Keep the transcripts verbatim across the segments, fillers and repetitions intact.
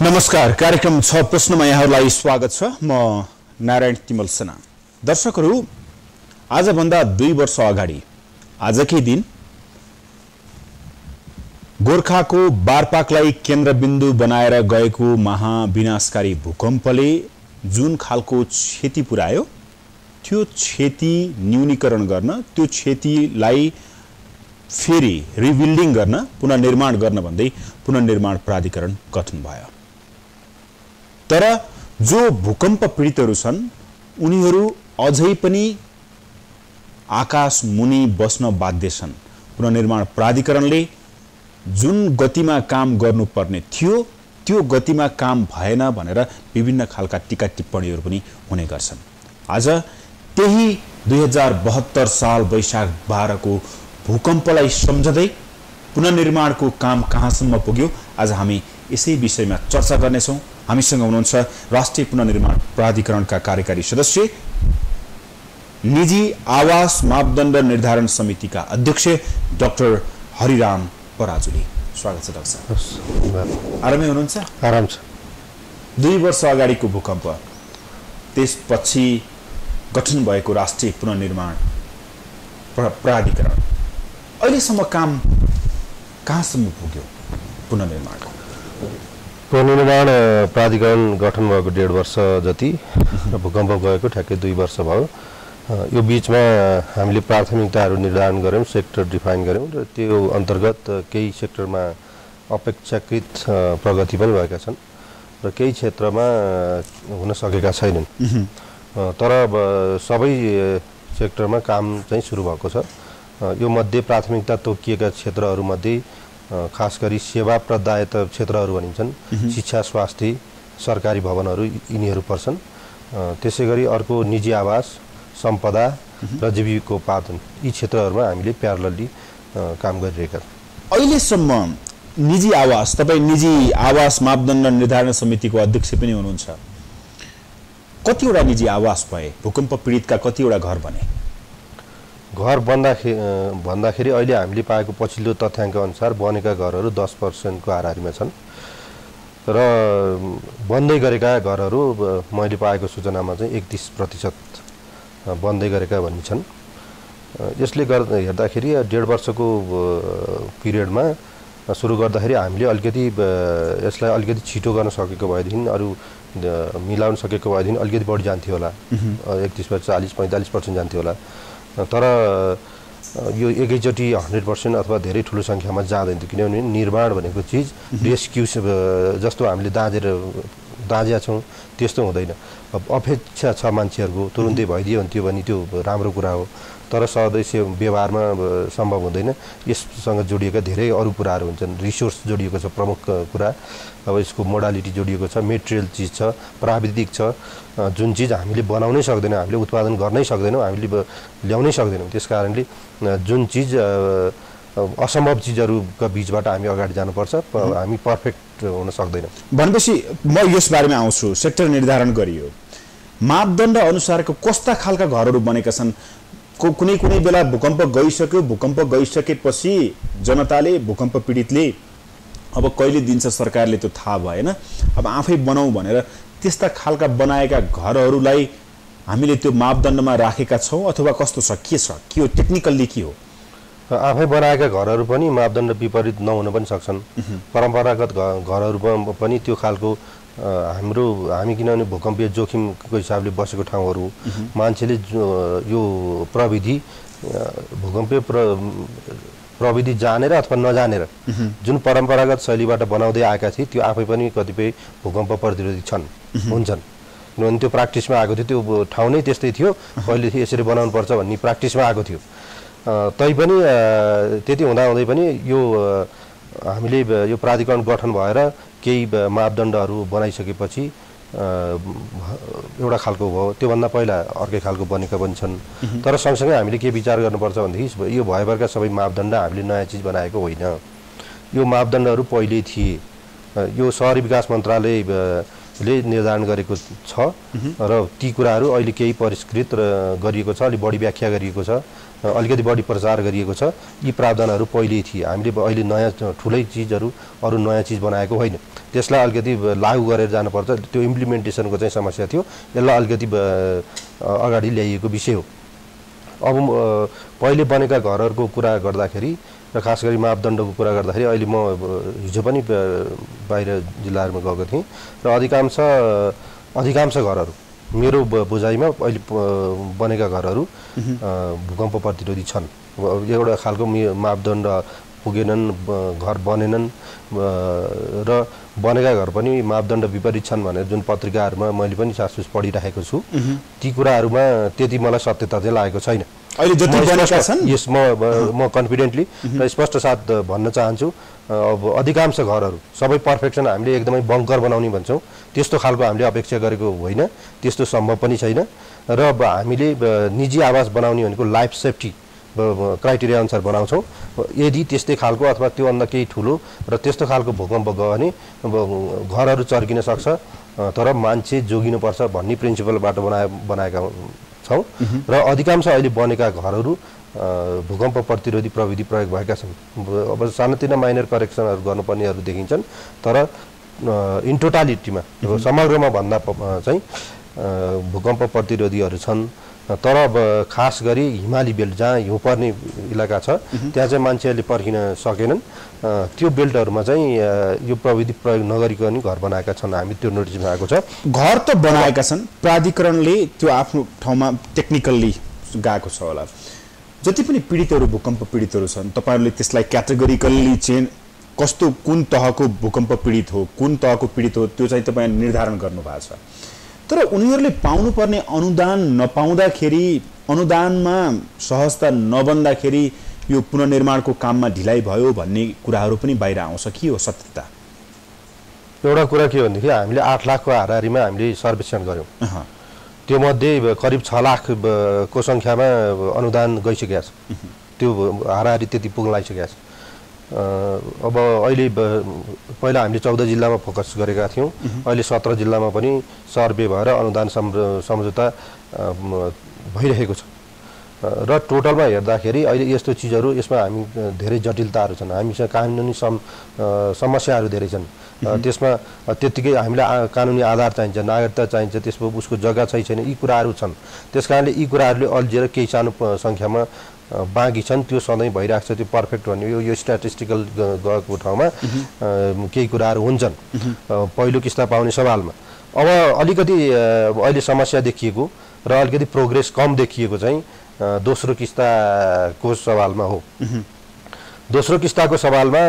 नमस्कार, कार्यक्रम छ प्रश्नमा यहाँहरूलाई स्वागत छ। म नारायण तिमल सेना। दर्शकहरू, आजभन्दा दुई वर्ष अगाडि आजकै दिन गोर्खाको बारपाकलाई केन्द्रबिन्दु बनाएर गएको महाविनाशकारी भूकम्पले जुन खालको क्षति पुर्यायो, त्यो क्षति न्यूनीकरण गर्न, त्यो क्षतिलाई फेरि रिबिल्डिङ गर्न, पुनर्निर्माण गर्न भन्दै पुनर्निर्माण प्राधिकरण गठन भयो। तर जो भूकम्प पीडितहरू छन् उनीहरू अझै पनि आकाश मुनि बस्न बाध्य छन्। पुनर्निर्माण प्राधिकरणले जुन गतिमा काम गर्नुपर्ने थियो त्यो गतिमा काम भएन भनेर विभिन्न खालका टीका टिप्पणीहरू पनि हुने गर्छन्। आज त्यही दुई हजार बहत्तर साल वैशाख बाह्रको भूकम्पलाई सम्झँदै पुनर्निर्माणको काम कहाँसम्म पुग्यो, आज हामी यसै विषयमा चर्चा गर्नेछौँ। हामीसँग हुनुहुन्छ राष्ट्रिय पुनर्निर्माण प्राधिकरणका कार्यकारी सदस्य, निजी आवास मापदण्ड निर्धारण समितिका अध्यक्ष डाक्टर हरिराम पराजुली। स्वागत छ डाक्टर साहब। आरामै हुनुहुन्छ? आराम छ। दुई वर्ष अगाडिको भूकम्प, त्यसपछि गठन भएको राष्ट्रिय पुनर्निर्माण प्राधिकरण, अहिलेसम्म काम कहाँसम्म पुग्यो पुनर्निर्माणको? पुनर्निर्माण प्राधिकरण गठन भएको डेढ वर्ष जति र भूकम्प गएको ठ्याक्कै दुई वर्ष भयो। यो बिचमा हामीले प्राथमिकताहरू निर्धारण गऱ्यौँ, सेक्टर डिफाइन गऱ्यौँ र त्यो अन्तर्गत केही सेक्टरमा अपेक्षाकृत प्रगति पनि भएका छन् र केही क्षेत्रमा हुन सकेका छैनन्। तर सबै सेक्टरमा काम चाहिँ सुरु भएको छ। यो मध्ये प्राथमिकता तोकिएका क्षेत्रहरूमध्ये खास गरी सेवा प्रदायत क्षेत्रहरू भनिन्छन्, शिक्षा, स्वास्थ्य, सरकारी भवनहरू यिनीहरू पर्छन्। त्यसै गरी अर्को निजी आवास, सम्पदा र जीविकोपार्जन, यी क्षेत्रहरूमा हामीले प्यारलली काम गरिरहेका छौँ। अहिलेसम्म निजी आवास, तपाईँ निजी आवास मापदण्ड निर्धारण समितिको अध्यक्ष पनि हुनुहुन्छ, कतिवटा निजी आवास भए? भूकम्प पीडितका कतिवटा घर बने? घर बन्दाखेरि भन्दाखेरि अहिले हामीले पाएको पछिल्लो तथ्याङ्क अनुसार बनेका घरहरू दस पर्सेन्टको हाराहारीमा छन् र बन्दै गरेका घरहरू मैले पाएको सूचनामा चाहिँ एकतिस प्रतिशत बन्दै गरेका भन्ने छन्। यसले गर्दा हेर्दाखेरि डेढ वर्षको पिरियडमा सुरु गर्दाखेरि हामीले अलिकति यसलाई अलिकति छिटो गर्न सकेको भएदेखि, अरू मिलाउन सकेको भएदेखि अलिकति बढी जान्थ्यो होला, एकतिस चालिस पैँतालिस पर्सेन्ट जान्थ्यो होला। तर यो एकैचोटि हन्ड्रेड पर्सेन्ट अथवा धेरै ठुलो सङ्ख्यामा जाँदैन, किनभने निर्माण भनेको चिज रेस्क्यु जस्तो हामीले दाँजेर दाँजिया छौँ त्यस्तो हुँदैन। अपेक्षा छ मान्छेहरूको, तुरुन्तै भइदियो भने त्यो भने त्यो राम्रो कुरा हो, तर सदस्य व्यवहारमा सम्भव हुँदैन। यससँग जोडिएका धेरै अरू कुराहरू हुन्छन्। रिसोर्स जोडिएको छ, प्रमुख कुरा। अब यसको मोडालिटी जोडिएको छ, मेटेरियल चिज छ, प्राविधिक छ, जुन चिज हामीले बनाउनै सक्दैनौँ, हामीले उत्पादन गर्नै सक्दैनौँ, हामीले ल्याउनै सक्दैनौँ। त्यस कारणले जुन चिज असम्भव चिजहरूका बिचबाट हामी अगाडि जानुपर्छ, हामी पर्फेक्ट हुन सक्दैनौँ। भनेपछि म यस बारेमा आउँछु। सेक्टर निर्धारण गरियो, मापदण्ड अनुसारको कस्ता खालका घरहरू बनेका छन्? कुनै कुनै बेला भूकम्प गइसक्यो, भूकम्प गइसकेपछि जनताले, भूकम्प पीडितले अब कहिले दिन्छ सरकारले त्यो थाहा भएन, अब आफै बनाऊ भनेर त्यस्ता खालका बनाएका घरहरूलाई हामीले त्यो मापदण्डमा राखेका छौँ अथवा कस्तो छ? के छ? के हो टेक्निकल्ली के हो? आफै बनाएका घरहरू पनि मापदण्ड विपरीत नहुन पनि सक्छन्। परम्परागत घरहरू पनि त्यो खालको हाम्रो हामी किनभने भूकम्पीय जोखिमको हिसाबले बसेको ठाउँहरू, मान्छेले यो प्रविधि भूकम्पीय प्र प्रविधि जानेर अथवा नजानेर जुन परम्परागत शैलीबाट बनाउँदै आएका थिए त्यो आफै पनि कतिपय भूकम्प प्रतिरोधी छन्, हुन्छन्। किनभने त्यो प्र्याक्टिसमा आएको थियो, त्यो ठाउँ नै त्यस्तै थियो, पहिले यसरी बनाउनुपर्छ भन्ने प्र्याक्टिसमा आएको थियो। तैपनि त्यति हुँदाहुँदै पनि यो हामीले यो प्राधिकरण गठन भएर केही मापदण्डहरू बनाइसकेपछि एउटा खालको भयो, त्योभन्दा पहिला अर्कै खालको बनेका पनि छन्। तर सँगसँगै हामीले के विचार गर्नुपर्छ भनेदेखि यो भएभरका सबै मापदण्ड हामीले नयाँ चिज बनाएको होइन। यो मापदण्डहरू पहिल्यै थिए। यो शहरी विकास मन्त्रालय ले निर्धारण गरेको छ र ती कुराहरू अहिले केही परिष्कृत र गरिएको छ, अलि बढी व्याख्या गरिएको छ, अलिकति बढी प्रचार गरिएको छ। यी प्रावधानहरू पहिल्यै थिए, हामीले अहिले नयाँ ठुलै चिजहरू अरू नयाँ चिज बनाएको होइन। त्यसलाई अलिकति लागू गरेर जानुपर्छ, त्यो इम्प्लिमेन्टेसनको चाहिँ समस्या थियो, यसलाई अलिकति अगाडि ल्याइएको विषय हो। अब पहिले बनेका घरहरूको कुरा गर्दाखेरि र खास गरी मापदण्डको कुरा गर्दाखेरि अहिले म हिजो पनि बाहिर जिल्लाहरूमा गएको थिएँ र अधिकांश अधिकांश घरहरू मेरो बुझाइमा अहिले बनेका घरहरू भूकम्प प्रतिरोधी छन्। एउटा खालको मापदण्ड पुगेनन्, घर बनेनन् र बनेका घर पनि मापदण्ड विपरीत छन् भनेर जुन पत्रिकाहरूमा मैले पनि सासुस पढिरहेको छु, ती कुराहरूमा त्यति मलाई सत्यता चाहिँ लागेको छैन। अहिले जति बनेका छन् यस म म कन्फिडेन्टली र स्पष्ट साथ भन्न चाहन्छु, अब अधिकांश घरहरू सबै पर्फेक्सन हामीले एकदमै बङ्कर बनाउने भन्छौँ, त्यस्तो खालको हामीले अपेक्षा गरेको होइन, त्यस्तो सम्भव पनि छैन। र अब हामीले निजी आवास बनाउने भनेको लाइफ सेफ्टी क्राइटेरिया अनुसार बनाउँछौँ। यदि त्यस्तै खालको अथवा त्योभन्दा केही ठुलो र त्यस्तो खालको भूकम्प गयो भने घरहरू चर्किन सक्छ, तर मान्छे जोगिनुपर्छ भन्ने प्रिन्सिपलबाट बनाए बनाएका छौँ र अधिकांश अहिले बनेका घरहरू भूकम्प प्रतिरोधी प्रविधि प्रयोग भएका छन्। अब सानोतिनो माइनर करेक्सनहरू गर्नुपर्नेहरू देखिन्छन्, तर इन टोटालिटीमा समग्रमा भन्दा चाहिँ भूकम्प प्रतिरोधीहरू छन्। तर अब खास गरी हिमाली बेल्ट जहाँ हिउँ पर्ने इलाका छ त्यहाँ चाहिँ मान्छेहरूले पर्खिन सकेनन्, त्यो बेल्टहरूमा चाहिँ यो प्रविधि प्रयोग नगरिकन घर बनाएका छन्। हामी त्यो नोटिसमा आएको छ। घर त बनाएका छन्, प्राधिकरणले त्यो आफ्नो ठाउँमा टेक्निकल्ली गएको छ होला। जति पनि पीडितहरू भूकम्प पीडितहरू छन्, तपाईँहरूले त्यसलाई क्याटेगोरिकल्ली चाहिँ कस्तो कुन तहको भूकम्प पीडित हो, कुन तहको पीडित हो, त्यो चाहिँ तपाईँ निर्धारण गर्नुभएको छ। तर उनीहरूले पाउनुपर्ने अनुदान नपाउँदाखेरि, अनुदानमा सहजता नबन्दाखेरि यो पुनर्निर्माणको काममा ढिलाइ भयो भन्ने कुराहरू पनि बाहिर आउँछ। के हो सत्यता? एउटा कुरा के भनेदेखि हामीले आठ लाखको हाराहारीमा हामीले सर्वेक्षण गऱ्यौँ, त्योमध्ये करिब छ लाखको सङ्ख्यामा अनुदान गइसकेको छ, त्यो हाराहारी त्यति पुग्न लागिसकेको छ। अब अहिले पहिला हामीले चौध जिल्लामा फोकस गरेका थियौँ, अहिले सत्र जिल्लामा पनि सर्वे भएर अनुदान सम्झौता भइरहेको छ र टोटलमा हेर्दाखेरि अहिले यस्तो चिजहरू यसमा हामी धेरै जटिलताहरू छन्, हामीसँग कानुनी सम समस्याहरू धेरै छन्। त्यसमा त्यत्तिकै हामीलाई कानुनी आधार चाहिन्छ, नागरिकता चाहिन्छ, त्यसमा उसको जग्गा छै छैन, यी कुराहरू छन्। त्यस कारणले यी कुराहरूले अल्झिएर केही सानो सङ्ख्यामा बाँकी छन्, त्यो सधैँ भइरहेको छ। त्यो पर्फेक्ट भन्ने यो यो स्ट्याटिस्टिकल गएको ठाउँमा केही कुराहरू हुन्छन् पहिलो किस्ता पाउने सवालमा। अब अलिकति अहिले समस्या देखिएको र अलिकति प्रोग्रेस कम देखिएको चाहिँ दोस्रो किस्ताको सवालमा हो। दोस्रो किस्ताको सवालमा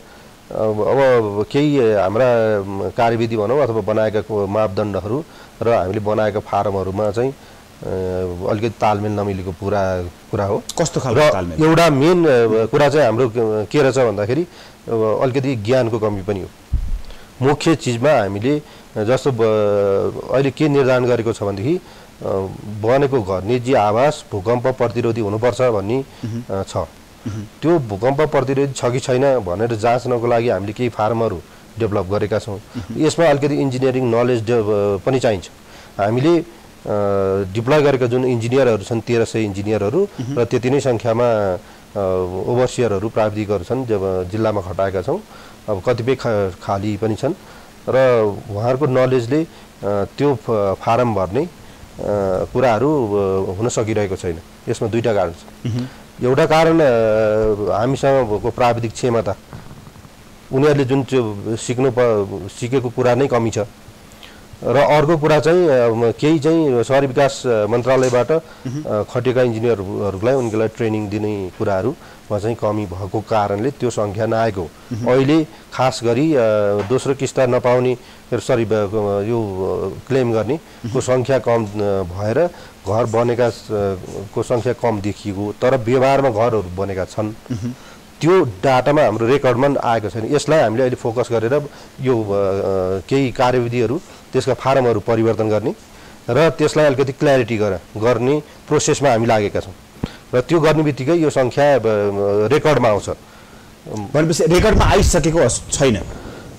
अब केही हाम्रा कार्यविधि भनौँ अथवा बनाएका मापदण्डहरू र हामीले बनाएका फारमहरूमा चाहिँ अलिकति तालमेल नमिलेको पुरा कुरा हो। कस्तो खालको तालमेल? एउटा मेन कुरा चाहिँ हाम्रो के रहेछ भन्दाखेरि अलिकति ज्ञानको कमी पनि हो। मुख्य चिजमा हामीले जस्तो अहिले के निर्धारण गरेको छ भनेदेखि बनेको घर निजी आवास भूकम्प प्रतिरोधी हुनुपर्छ भन्ने छ। त्यो भूकम्प प्रतिरोधी छ कि छैन भनेर जाँच्नको लागि हामीले केही फार्महरू डेभलप गरेका छौँ। यसमा अलिकति इन्जिनियरिङ नलेज पनि चाहिन्छ। हामीले डिप्लोय गरेका जुन इन्जिनियरहरू छन् तेह्र सय इन्जिनियरहरू र त्यति नै सङ्ख्यामा ओभरसियरहरू प्राविधिकहरू छन् जब जिल्लामा खटाएका छौँ। अब कतिपय खाली पनि छन् र उहाँहरूको नलेजले त्यो फारम भर्ने कुराहरू हुन सकिरहेको छैन। यसमा दुईवटा कारण छ। एउटा कारण हामीसँगको प्राविधिक क्षमता, उनीहरूले जुन सिक्नु सिकेको कुरा नै कमी छ र अर्को कुरा चाहिँ केही चाहिँ शहरी विकास मन्त्रालयबाट खटेका इन्जिनियरहरूलाई उनीहरूलाई ट्रेनिङ दिने कुराहरूमा चाहिँ कमी भएको कारणले त्यो सङ्ख्या नआएको। अहिले खास गरी दोस्रो किस्ता नपाउने सरी यो क्लेम गर्ने को सङ्ख्या कम भएर घर बनेका को सङ्ख्या कम देखिएको, तर व्यवहारमा घरहरू बनेका छन्। त्यो डाटामा हाम्रो रेकर्डमा आएको छैन। यसलाई हामीले अहिले फोकस गरेर यो केही कार्यविधिहरू त्यसका फारमहरू परिवर्तन गर्ने र त्यसलाई अलिकति क्ल्यारिटी गर्ने प्रोसेसमा हामी लागेका छौँ र त्यो गर्ने बित्तिकै यो सङ्ख्या रेकर्डमा आउँछ। भनेपछि रेकर्डमा आइसकेको छैन।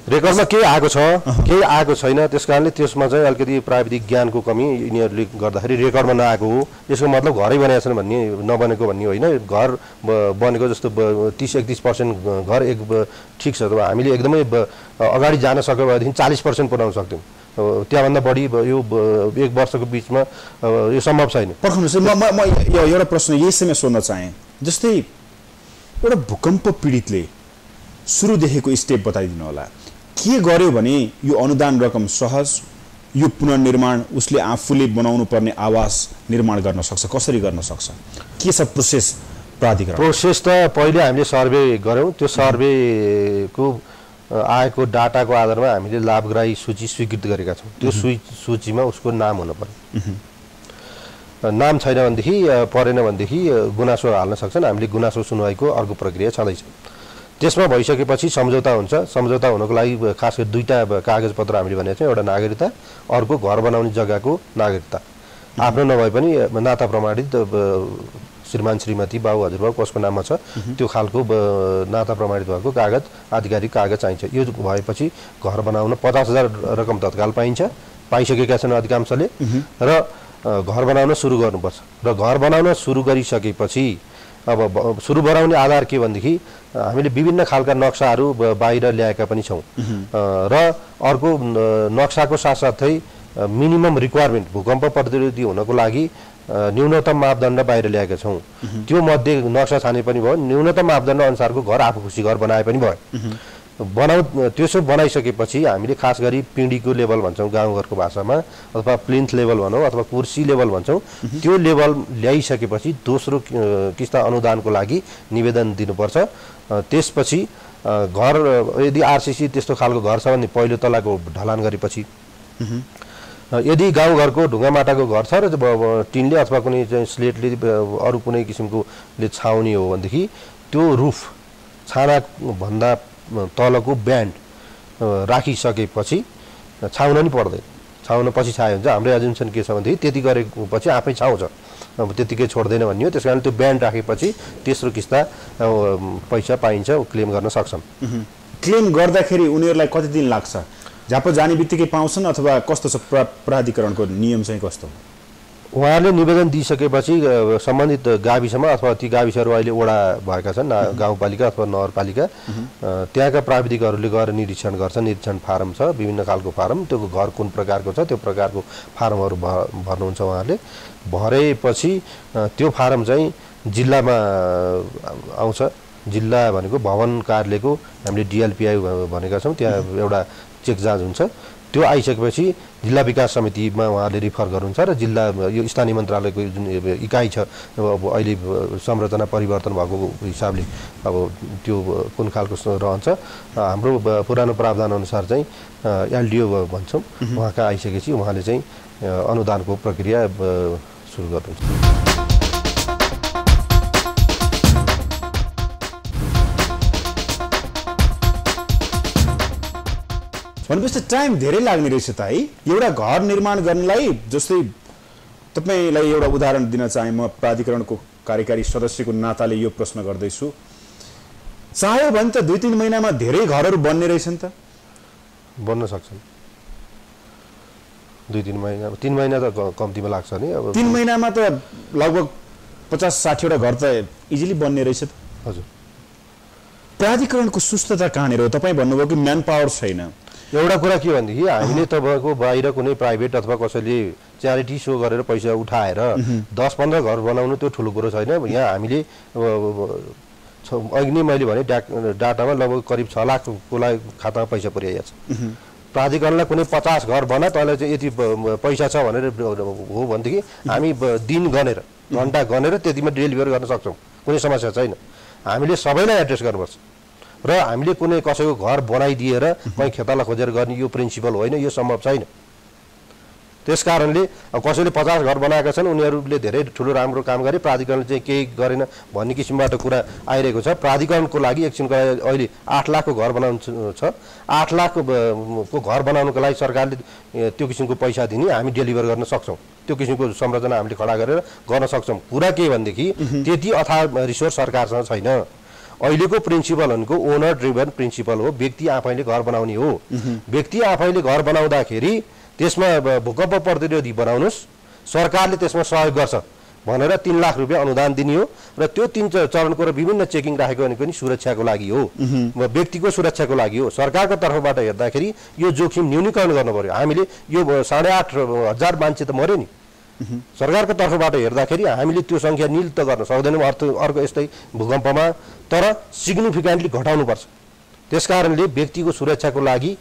रेकर्डमा केही आएको छ केही आएको छैन त्यसकारणले त्यसमा चाहिँ अलिकति प्राविधिक ज्ञानको कमी यिनीहरूले गर्दाखेरि रेकर्डमा नआएको हो यसको मतलब घरै बनाएका छन् भन्ने नबनेको भन्ने होइन घर बनेको जस्तो तीस एकतिस पर्सेन्ट घर एक ठिक छ हामीले एकदमै अगाडि जान सक्यो भनेदेखि चालिस पर्सेन्ट पुर्याउन सक्थ्यौँ त्यहाँभन्दा बढी यो एक वर्षको बिचमा यो सम्भव छैन पर्खनुहोस् म म एउटा प्रश्न यसैमा सोध्न चाहेँ जस्तै एउटा भूकम्प पीडितले सुरुदेखिको स्टेप बताइदिनु होला के गर्यो भने यो अनुदान रकम सहज यो पुनर्निर्माण उसले आफूले बनाउनु पर्ने आवास निर्माण गर्न सक्छ कसरी गर्न सक्छ के छ प्रोसेस प्राधिकरण प्रोसेस त पहिले हामीले सर्वे गर्यौं त्यो सर्वेको आएको डाटाको आधारमा हामीले लाभग्राही सूची स्वीकृत गरेका छौं त्यो सूचीमा उसको नाम हुनु पर्यो नाम छैन भनेदेखि परेन भनेदेखि गुनासो हाल्न सक्छन् हामीले गुनासो सुनवाईको अर्को प्रक्रिया छँदैछ त्यसमा भइसकेपछि सम्झौता हुन्छ सम्झौता हुनको लागि खास गरी दुईटा कागजपत्र हामीले भनेको छौं एउटा नागरिकता अर्को घर बनाउने जग्गाको नागरिकता आफ्नो नभए पनि नाता प्रमाणित श्रीमान श्रीमती बाबु हजुरबा कसको नाममा छ त्यो खालको नाता प्रमाणित भएको कागज आधिकारिक कागज चाहिन्छ यो भएपछि घर बनाउन पचास हजार रकम तत्काल पाइन्छ पाइसकेका छन् अधिकांशले र घर बनाउन सुरु गर्नुपर्छ र घर बनाउन सुरु गरिसकेपछि अब सुरु बनाउने आधार के भनेदेखि हामीले विभिन्न खालका नक्साहरू बाहिर ल्याएका पनि छौं र अर्को नक्साको साथसाथै मिनिमम रिक्वायरमेन्ट भूकम्प प्रतिरोधी हुनको लागि न्यूनतम मापदण्ड बाहिर ल्याएका छौं त्यो मध्ये नक्सा छाने पनि भयो न्यूनतम मापदण्ड अनुसारको घर आफू खुसी घर बनाए पनि भयो बनाउ त्यसो बनाइसकेपछि हामीले खास गरी पिँढीको लेभल भन्छौं गाउँघरको भाषामा अथवा प्लिन्थ लेभल भनौं अथवा कुर्सी लेभल भन्छौं त्यो लेभल ल्याइसकेपछि दोस्रो किस्ता अनुदानको लागि निवेदन दिनुपर्छ त्यसपछि घर यदि आरसीसी त्यस्तो खालको घर छ भने पहिलो तलाको ढलान गरेपछि यदि गाउँघरको ढुङ्गा माटाको घर छ र टिनले अथवा कुनै चाहिँ स्लेटले अरु कुनै किसिमकोले छाउने हो भनेदेखि त्यो रुफ छाना भन्दा तलको ब्यान्ड राखिसकेपछि छाउन नि पर्दैन छाउन पछि छायो हुन्छ हाम्रो एजुम्सन के छ भनेदेखि त्यति गरेपछि आफै छाउँछ अब त्यतिकै छोड्दैन भन्ने हो त्यसकारण त्यो ब्यान्ड राखेपछि तेस्रो किस्ता पैसा पाइन्छ क्लेम गर्न सक्छन् क्लेम गर्दाखेरि उनीहरूलाई कति दिन लाग्छ जापो जाने बित्तिकै पाउँछन् अथवा कस्तो छ प्राधिकरणको नियम चाहिँ कस्तो उहाँहरूले निवेदन दिइसकेपछि सम्बन्धित गाविसमा अथवा ती गाविसहरू अहिले वडा भएका छन् गाउँपालिका अथवा नगरपालिका त्यहाँका प्राविधिकहरूले गएर निरीक्षण गर्छन् निरीक्षण फारम छ विभिन्न खालको फारम त्यो घर कुन प्रकारको छ त्यो प्रकारको फारमहरू भर्नुहुन्छ उहाँहरूले भरेपछि त्यो फारम चाहिँ जिल्लामा आउँछ जिल्ला भनेको भवन कार्यालयको हामीले डिएलपिआई भनेका छौं त्यहाँ एउटा चेक जाँच हुन्छ त्यो आइसकेपछि जिल्ला विकास समितिमा उहाँले रिफर गर्नुहुन्छ र जिल्ला यो स्थानीय मन्त्रालयको जुन इकाइ छ अब अहिले संरचना परिवर्तन भएको हिसाबले अब त्यो कुन खालको रहन्छ हाम्रो पुरानो प्रावधान अनुसार चाहिँ एलडिओ भन्छौं उहाँका आइसकेपछि उहाँले चाहिँ अनुदानको प्रक्रिया सुरु गर्नुहुन्छ भनेपछि टाइम धेरै लाग्ने रहेछ त है एउटा घर निर्माण गर्नलाई जस्तै तपाईलाई एउटा उदाहरण दिन चाहे म प्राधिकरणको कार्यकारी सदस्यको नाताले यो प्रश्न गर्दैछु चाह्यो भने त दुई तीन महिनामा धेरै घरहरू बन्ने रहेछन् त बन्न सक्छन् दुई तीन महिना तीन महिना त कम्तीमा लाग्छ नि अब तीन महिनामा त लगभग पचास साठी वटा घर त इजिली बन्ने रहेछ त हजुर प्राधिकरणको सुस्तता कहाँनिर हो तपाई भन्नुभयो कि म्यान पावर छैन एउटा कुरा के भनेदेखि हामीले तपाईको बाहिर कुनै प्राइभेट अथवा कसैले च्यारिटी सो गरेर पैसा उठाएर दस पन्ध्र घर बनाउनु त्यो ठुलो कुरो छैन यहाँ हामीले अघि नै मैले भने डाटामा लगभग करिब छ लाखको लागि खातामा पैसा पुर्याइएको छ प्राधिकरणलाई कुनै पचास घर बना तँलाई चाहिँ यति पैसा छ भनेर हो भनेदेखि हामी दिन गनेर घण्टा गनेर त्यतिमा डेलिभर गर्न सक्छौं कुनै समस्या छैन हामीले सबैलाई एड्रेस गर्नुपर्छ र हामीले कुनै कसैको घर बनाइदिएर कहीं खेताला खोजेर गर्ने यो प्रिन्सिपल होइन यो सम्भव छैन त्यसकारणले कसैले पचास घर बनाएका छन् उनीहरूले धेरै ठुलो राम्रो काम गरे प्राधिकरणले चाहिँ केही गरेन भन्ने किसिमबाट कुरा आइरहेको छ प्राधिकरणको लागि एकछिनको अहिले आठ लाखको घर बनाउनु छ आठ लाखको घर बनाउनको लागि सरकारले त्यो किसिमको पैसा दिने हामी डेलिभर गर्न सक्छौं त्यो किसिमको संरचना हामीले खडा गरेर गर्न सक्छौं कुरा के भनेदेखि त्यति अथाह रिसोर्स सरकारसँग छैन अहिलेको प्रिन्सिपल भनेको ओनर ड्रिभन प्रिन्सिपल हो। व्यक्ति आफैले घर बनाउने हो। व्यक्ति आफैले घर बनाउँदाखेरि त्यसमा भूकम्प प्रतिरोधी बनाउनुहोस्, सरकारले त्यसमा सहयोग गर्छ भनेर तीन लाख रुपियाँ अनुदान दिने हो र त्यो तीन चरणको र विभिन्न चेकिङ राखेको भनेको नि सुरक्षाको लागि हो, व्यक्तिको सुरक्षाको लागि हो। सरकारको तर्फबाट हेर्दाखेरि यो जोखिम न्यूनीकरण गर्नु पर्यो। हामीले यो साढे आठ हजार मान्छे त मर्यो नि, सरकारको तर्फबाट हेर्दाखेरि हामीले त्यो सङ्ख्या नील त गर्न सक्दैनौँ अर्थ अर्को यस्तै भूकम्पमा, तर सिग्निफिकेन्टली घटाउनुपर्छ। त्यसकारणले व्यक्तिको सुरक्षाको लागि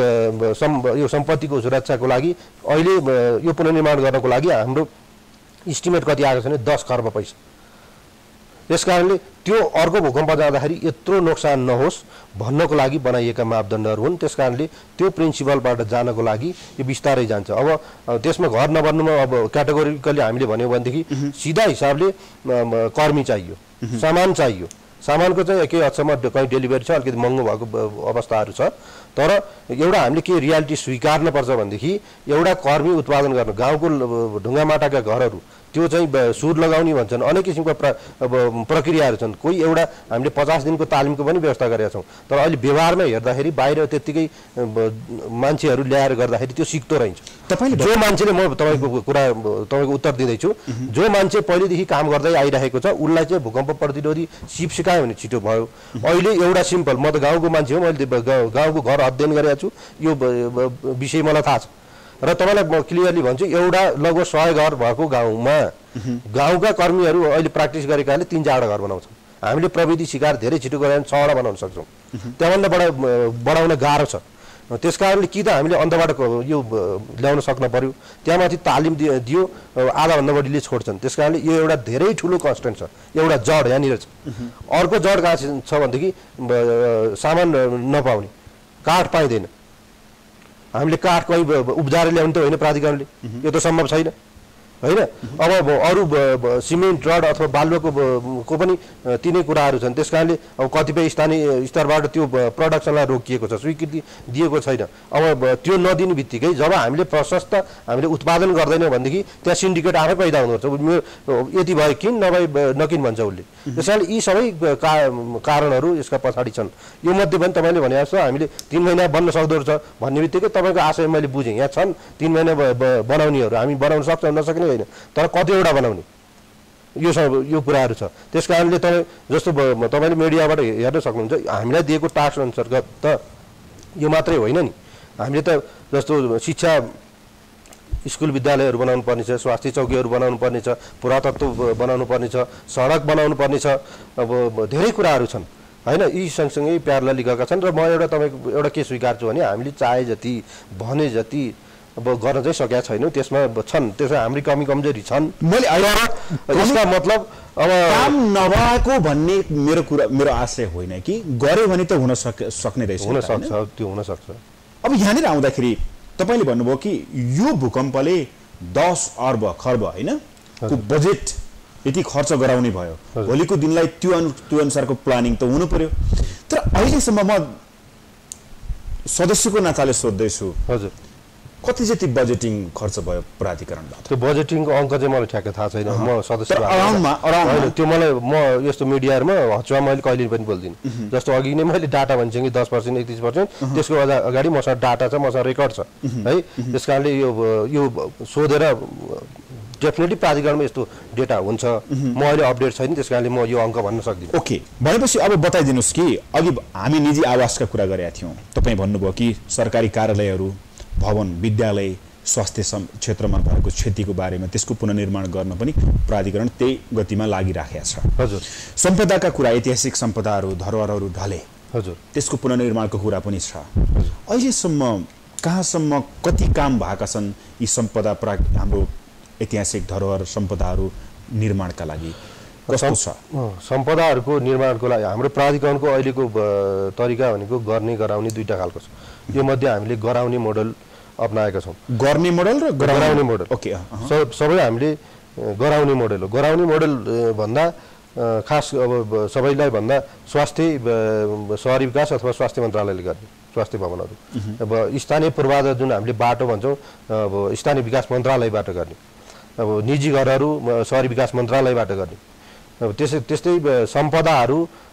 यो सम्पत्तिको सुरक्षाको लागि अहिले यो पुनर्निर्माण गर्नको लागि हाम्रो इस्टिमेट कति आएको छ भने दस खर्ब पैसा। त्यसकारणले त्यो अर्को भूकम्प जाँदाखेरि यत्रो नोक्सान नहोस् भन्नको लागि बनाइएका मापदण्डहरू हुन्। त्यसकारणले त्यो प्रिन्सिपलबाट जानको लागि यो बिस्तारै जान्छ। अब त्यसमा घर नबन्नुमा अब क्याटेगोरिकली हामीले भन्यो भनेदेखि सिधा हिसाबले कर्मी चाहियो, सामान चाहियो। सामानको चाहिँ केही हदसम्म कहीँ डेलिभरी छ, अलिकति महँगो भएको अवस्थाहरू छ, तर एउटा हामीले के रियालिटी स्वीकार्नुपर्छ भनेदेखि एउटा कर्मी उत्पादन गर्नु, गाउँको ढुङ्गा माटाका घरहरू त्यो चाहिँ सुर लगाउने भन्छन्, अनेक किसिमका प्र अब प्रक्रियाहरू छन्। कोही एउटा हामीले पचास दिनको तालिमको पनि व्यवस्था गरेका छौँ, तर अहिले व्यवहारमा हेर्दाखेरि बाहिर त्यत्तिकै मान्छेहरू ल्याएर गर्दाखेरि त्यो सिक्दो रहन्छ। तपाईँले जो मान्छेले, म तपाईँको कुरा तपाईँको उत्तर दिँदैछु, जो मान्छे पहिलेदेखि काम गर्दै आइरहेको छ उसलाई चाहिँ भूकम्प प्रतिरोधी सिप सिकायो भने छिटो भयो। अहिले एउटा सिम्पल, म त गाउँको मान्छे हो, मैले गाउँको घर अध्ययन गरेको छु, यो विषय मलाई थाहा छ र तपाईँलाई म क्लियरली भन्छु, एउटा लगभग सय घर भएको गाउँमा गाउँका कर्मीहरू अहिले प्र्याक्टिस गरेकाले तिन चारवटा घर बनाउँछन्। हामीले प्रविधि सिकाएर धेरै छिटो गरेर छवटा बनाउन सक्छौँ, त्यहाँभन्दा बडा बढाउन गाह्रो छ। त्यस कारणले कि त हामीले अन्तबाट यो ल्याउन सक्न पर्यो, त्यहाँमाथि तालिम दियो, आधाभन्दा बढीले छोड्छन्। त्यस कारणले यो एउटा धेरै ठुलो कन्स्टेन्ट छ, एउटा जड यहाँनिर छ। अर्को जड कहाँ छ भनेदेखि सामान नपाउने, काठ पाइँदैन। हामीले काठ कहीँ उब्जाएर ल्याउनु त होइन प्राधिकरणले, यो त सम्भव छैन होइन। अब अरू सिमेन्ट रड अथवा बालुवाको को पनि तिनै कुराहरू छन्। त्यस कारणले अब कतिपय स्थानीय स्तरबाट त्यो प्रडक्सनलाई रोकिएको छ, स्वीकृति दिएको छैन। अब त्यो नदिने बित्तिकै जब हामीले प्रशस्त हामीले उत्पादन गर्दैनौँ भनेदेखि त्यहाँ सिन्डिकेट आफै पैदा हुनुपर्छ। यति भयो किन नभए नकिन भन्छ उसले। त्यस कारणले यी सबै का कारणहरू यसका पछाडि छन्। यो मध्ये पनि तपाईँले भने जस्तो हामीले तिन महिना बन्न सक्दो रहेछ भन्ने बित्तिकै तपाईँको आशय मैले बुझेँ। यहाँ छन् तिन महिना बनाउनेहरू, हामी बनाउन सक्छौँ नसक्ने होइन, तर कतिवटा बनाउने यो सब यो कुराहरू छ। त्यस कारणले तपाईँ जस्तो तपाईँले मिडियाबाट हेर्न सक्नुहुन्छ, हामीलाई दिएको टास्क अन्तर्गत त यो मात्रै होइन नि। हामीले त जस्तो शिक्षा स्कुल विद्यालयहरू बनाउनु पर्ने छ, स्वास्थ्य चौकीहरू बनाउनु पर्ने छ, पुरातत्व बनाउनु पर्ने छ, सडक बनाउनु पर्ने छ, अब धेरै कुराहरू छन् होइन। यी सँगसँगै प्यारलली गएका छन् र म एउटा तपाईँको एउटा के स्वीकार्छु भने हामीले चाहे जति भने जति अब गर्न चाहिँ सकेका छैनौँ, त्यसमा छन्, त्यसमा हाम्री कमी कमजोरी छन्। मैले यसका मतलब अब काम नभएको भन्ने मेरो कुरा मेरो आशय होइन कि गऱ्यो भने त हुन सक सक्ने रहेछ, हुन सक्छ, त्यो हुन सक्छ। अब यहाँनिर आउँदाखेरि तपाईँले भन्नुभयो कि यो भूकम्पले दस अर्ब खर्ब होइन को बजेट यति खर्च गराउने भयो, भोलिको दिनलाई त्यो अनु त्यो अनुसारको प्लानिङ त हुनु पर्यो। तर अहिलेसम्म म सदस्यको नाताले सोध्दैछु, हजुर कति जति बजेटिङ खर्च भयो प्राधिकरणबाट? त्यो बजेटिङको अङ्क चाहिँ मलाई ठ्याक्कै थाहा छैन, म सदस्य अराउन्डमा होइन त्यो मलाई म यस्तो मिडियाहरूमा हचुवा मैले कहिले पनि बोल्दिनँ। जस्तो अघि नै मैले डाटा भन्छ कि दस पर्सेन्ट एकतिस पर्सेन्ट त्यसको अगाडि मसँग डाटा छ, मसँग रेकर्ड छ है। त्यस कारणले यो यो सोधेर डेफिनेटली प्राधिकरणमा यस्तो डेटा हुन्छ, म अहिले अपडेट छैन, त्यस कारणले म यो अङ्क भन्न सक्दिनँ। ओके, भनेपछि अब बताइदिनुहोस् कि अघि हामी निजी आवासका कुरा गरेका थियौँ, तपाईँ भन्नुभयो कि सरकारी कार्यालयहरू, भवन, विद्यालय, स्वास्थ्य क्षेत्रमा भएको क्षतिको बारेमा त्यसको पुनर्निर्माण गर्न पनि प्राधिकरण त्यही गतिमा लागिराखेको छ। हजुर, सम्पदाका कुरा, ऐतिहासिक सम्पदाहरू, धरोहरहरू ढले, हजुर, त्यसको पुनर्निर्माणको कुरा पनि छ। अहिलेसम्म कहाँसम्म कति काम भएका छन् यी सम्पदा प्रा हाम्रो ऐतिहासिक धरोहर सम्पदाहरू निर्माणका लागि? कस्तो छ सम्पदाहरूको निर्माणको लागि हाम्रो प्राधिकरणको अहिलेको तरिका भनेको गर्ने गराउने दुईटा खालको छ। यो मध्ये हामीले गराउने मोडल अपनाएका छौँ। गर्ने मोडल र गराउने मोडल, ओके, सबै हामीले गराउने मोडल हो। गराउने मोडल भन्दा खास अब सबैलाई भन्दा स्वास्थ्य शहरी विकास अथवा स्वास्थ्य मन्त्रालयले गर्ने स्वास्थ्य भवनहरू, अब स्थानीय पूर्वाधार जुन हामीले बाटो भन्छौँ अब स्थानीय विकास मन्त्रालयबाट गर्ने, अब निजी घरहरू शहरी विकास मन्त्रालयबाट गर्ने। अब त्यसै त्यस्तै सम्पदाहरू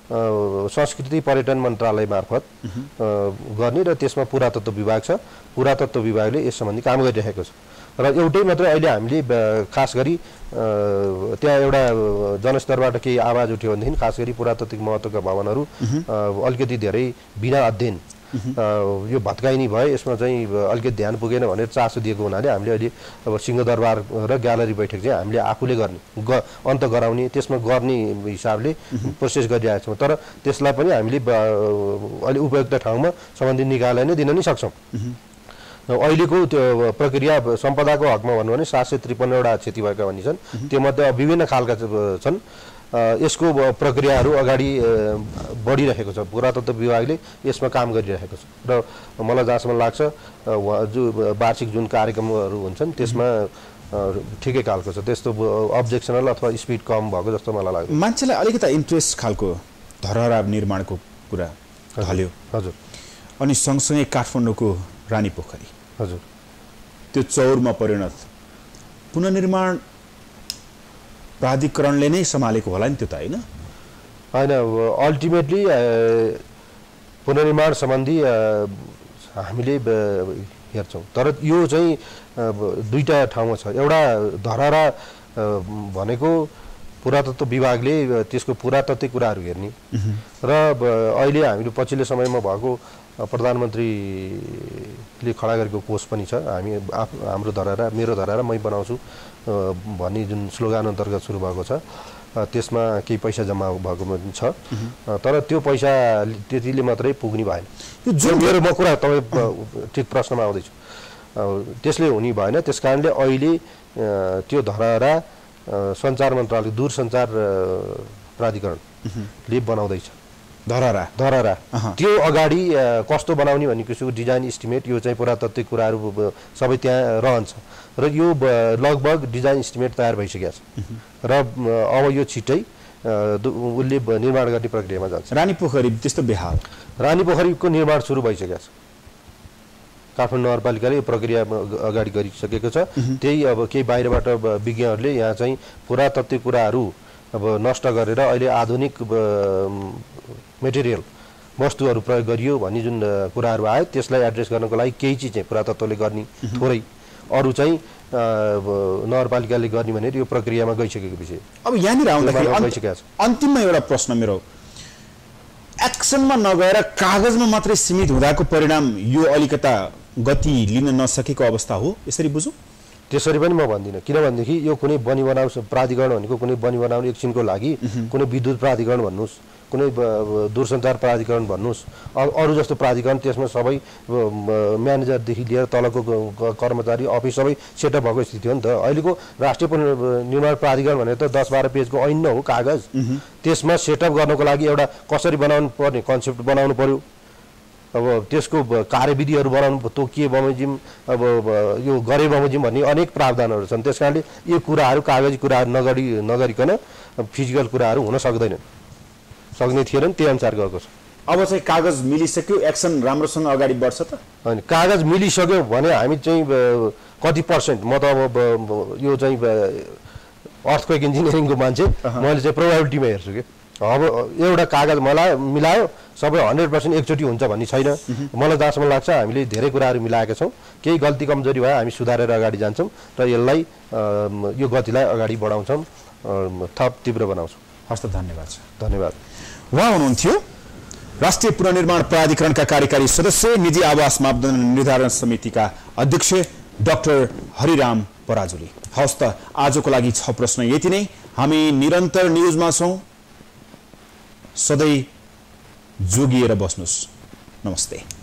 संस्कृति पर्यटन मन्त्रालय मार्फत गर्ने र त्यसमा पुरातत्व विभाग छ। पुरातत्व विभागले यस सम्बन्धी काम गरिरहेको छ र एउटै मात्रै अहिले हामीले खास गरी त्यहाँ एउटा जनस्तरबाट केही आवाज उठ्यो भनेदेखि खास गरी पुरातात्विक महत्त्वका भवनहरू अलिकति धेरै बिना अध्ययन यो भत्काइनी भए यसमा चाहिँ अलिकति ध्यान पुगेन भनेर चासो दिएको हुनाले हामीले अहिले अब सिंहदरबार र ग्यालरी बैठक चाहिँ हामीले आफूले गर्ने ग अन्त गराउने त्यसमा गर्ने हिसाबले प्रोसेस गरिरहेका छौँ। तर त्यसलाई पनि हामीले अलि उपयुक्त ठाउँमा सम्बन्धित निकायलाई नै दिन नै सक्छौँ। अहिलेको त्यो प्रक्रिया सम्पदाको हकमा भन्नु भने सात सय त्रिपन्नवटा क्षति भएका भन्ने छन्। त्योमध्ये विभिन्न खालका छन्। यसको प्रक्रियाहरू अगाडि बढिरहेको छ। पुरातत्व विभागले यसमा काम गरिरहेको छ र मलाई जहाँसम्म लाग्छ जो वार्षिक जुन कार्यक्रमहरू हुन्छन् त्यसमा ठिकै खालको छ। त्यस्तो अब्जेक्सनल अथवा स्पिड कम भएको जस्तो मलाई लाग्छ। मान्छेलाई अलिकति इन्ट्रेस्ट खालको धरहरा निर्माणको कुरा हाल्यो। हजुर। अनि सँगसँगै काठमाडौँको रानी पोखरी, हजुर, त्यो चौरमा परिणत पुनर्निर्माण प्राधिकरणले नै सम्हालेको होला नि त्यो त होइन? होइन, अल्टिमेटली पुनर्निर्माण सम्बन्धी हामीले हेर्छौँ। तर यो चाहिँ दुईटा ठाउँमा छ। एउटा धरहरा भनेको पुरातत्व विभागले त्यसको पुरातत्त्विक कुराहरू हेर्ने र अहिले हामीले पछिल्लो समयमा भएको प्रधानमन्त्रीले खडा गरेको कोष पनि छ। हामी आफ हाम्रो धरहरा मेरो धरहरा मै बनाउँछु भन्ने जुन स्लोगान अन्तर्गत सुरु भएको छ त्यसमा केही पैसा जम्मा भएको पनि छ। तर त्यो पैसा त्यतिले मात्रै पुग्ने भएन। यो मेरो म कुरा तपाईँ ठिक प्रश्नमा आउँदैछु। त्यसले हुने भएन। त्यस कारणले अहिले त्यो धरहरा सञ्चार मन्त्रालय दूरसञ्चार प्राधिकरणले बनाउँदैछ। धरहरा धरहरा त्यो अगाडि कस्तो बनाउने भन्ने किसिमको डिजाइन इस्टिमेट यो चाहिँ पुरातत्त्विक कुराहरू सबै त्यहाँ रहन्छ र यो लगभग डिजाइन इस्टिमेट तयार भइसकेको छ र अब यो छिट्टै उसले निर्माण गर्ने प्रक्रियामा जान्छ। रानी पोखरी त्यस्तो बेहाल। रानी पोखरीको निर्माण सुरु भइसकेको छ। काठमाडौँ नगरपालिकाले यो प्रक्रिया अगाडि गरिसकेको छ। त्यही अब केही बाहिरबाट विज्ञहरूले यहाँ चाहिँ पुरातत्त्विक कुराहरू अब नष्ट गरेर अहिले आधुनिक मेटेरियल वस्तुहरू प्रयोग गरियो भन्ने जुन कुराहरू आयो त्यसलाई एड्रेस गर्नको लागि केही चिज चाहिँ पुरातत्त्वले गर्ने थोरै, अरू चाहिँ नगरपालिकाले गर्ने भनेर यो प्रक्रियामा गइसकेको विषय। अब यहाँनिर आउँदाखेरि अन्तिममा एउटा प्रश्न मेरो, एक्सनमा नगएर कागजमा मात्रै सीमित हुँदाको परिणाम यो अलिकता गति लिन नसकेको अवस्था हो, यसरी बुझौँ? त्यसरी पनि म भन्दिनँ। किनभनेदेखि यो कुनै बनी बनाउ प्राधिकरण भनेको कुनै बनी बनाउने एकछिनको लागि कुनै विद्युत प्राधिकरण भन्नुहोस्, कुनै दूरसञ्चार प्राधिकरण भन्नुहोस्, अरू जस्तो प्राधिकरण त्यसमा सबै म्यानेजरदेखि लिएर तलको कर्मचारी अफिस सबै सेटअप भएको स्थिति हो नि त। अहिलेको राष्ट्रिय निर्माण प्राधिकरण भनेर त दस बाह्र पेजको ऐन हो कागज। त्यसमा सेटअप गर्नको लागि एउटा कसरी बनाउनु पर्ने कन्सेप्ट बनाउनु पर्यो। अब त्यसको कार्यविधिहरू बनाउनु तोकिए बमोजिम अब यो गरे बमोजिम भन्ने अनेक प्रावधानहरू छन्। त्यस कारणले यो कुराहरू कागजी कुराहरू नगरी नगरिकन फिजिकल कुराहरू हुन सक्दैनन्, सक्ने थिएनन्, त्यही अनुसार गएको छ। अब चाहिँ कागज मिलिसक्यो, एक्सन राम्रोसँग अगाडि बढ्छ त? होइन, कागज मिलिसक्यो भने हामी चाहिँ कति पर्सेन्ट, म त अब यो चाहिँ अर्थक्वेक इन्जिनियरिङको मान्छे, मैले चाहिँ प्रोबाबिलिटीमा हेर्छु कि अब एउटा कागज मलाई मिलायो सबै हन्ड्रेड पर्सेन्ट एकचोटि हुन्छ भन्ने छैन। मलाई जहाँसम्म लाग्छ हामीले धेरै कुराहरू मिलाएका छौँ। केही गल्ती कमजोरी भए हामी सुधारेर अगाडि जान्छौँ र यसलाई यो गतिलाई अगाडि बढाउँछौँ, थप तीव्र बनाउँछौँ। हस्त धन्यवाद छ। धन्यवाद। उहाँ हुनुहुन्थ्यो राष्ट्रिय पुनर्निर्माण प्राधिकरणका कार्यकारी सदस्य, निजी आवास मापदण्ड निर्धारण समितिका अध्यक्ष डाक्टर हरिराम पराजुली। हवस् त, आजको लागि छ प्रश्न यति नै। हामी निरन्तर न्युजमा छौँ, सधैँ जोगिएर बस्नुहोस्। नमस्ते।